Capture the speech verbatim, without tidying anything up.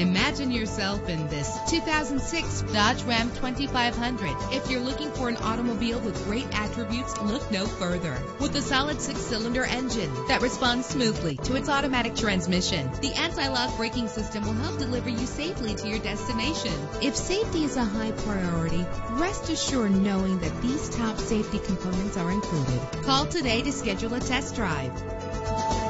Imagine yourself in this two thousand six Dodge Ram twenty-five hundred. If you're looking for an automobile with great attributes, look no further. With a solid six-cylinder engine that responds smoothly to its automatic transmission, the anti-lock braking system will help deliver you safely to your destination. If safety is a high priority, rest assured knowing that these top safety components are included. Call today to schedule a test drive.